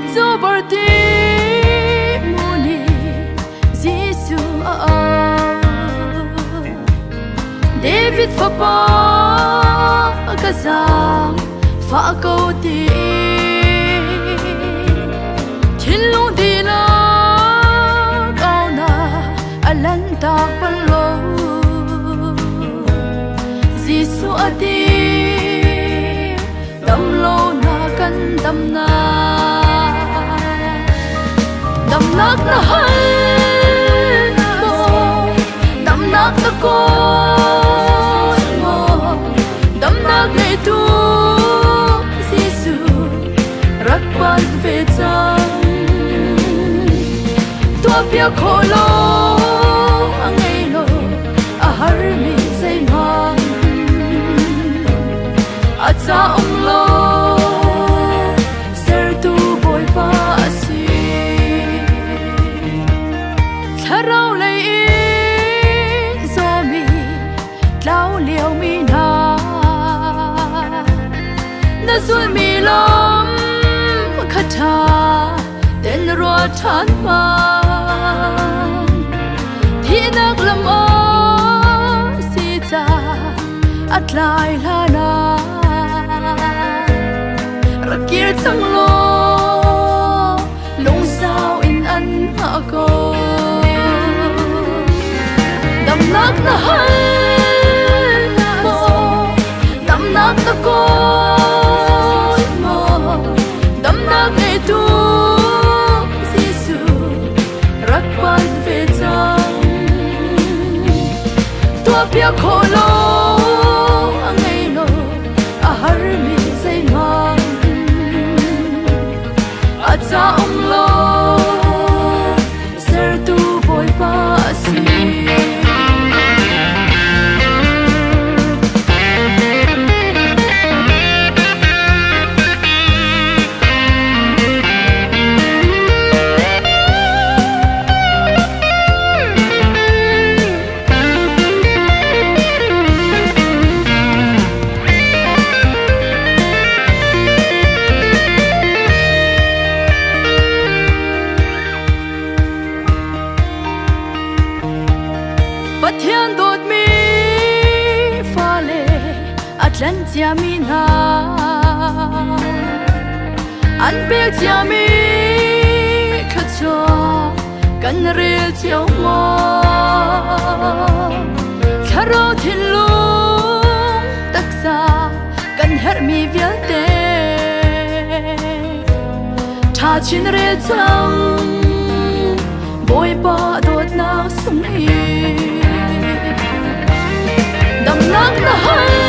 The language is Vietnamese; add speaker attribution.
Speaker 1: cho bờ ti muni Giêsu David pha pa ka sang pha câu ti thiên long đi na cao na alan ta palo Giêsu ati đâm lâu na căn đâm na đâm nát na hay mo đâm nát na cô mo đâm nát ngày tu Giêsu rất quan về chân tua bia khô lo ngày lo har mi say mang cha ông lo ser tu boy pa si tharau lei zo mi tlau liao mi na zul mi lom khatha ten ro than ma thi nak lam o si cha atlai la na rakir sang lo lung sao in an ha ko đâm nát na hay mo đâm nát na ko mo đâm nát ngày tu Giêsu rất quan về chân tua bia khô lo ngày lo har mi say mang cha ông lo ser tu boy pa si thiên đột mi pha lệ Atlantia mi na anh biết chia mi khát cho cần rêu chiếu mò khát rau thiên lung tất xa cần hết mi viết tê cha chín rêu chăng bôi bỏ đột nào sung hi đâm nát na hay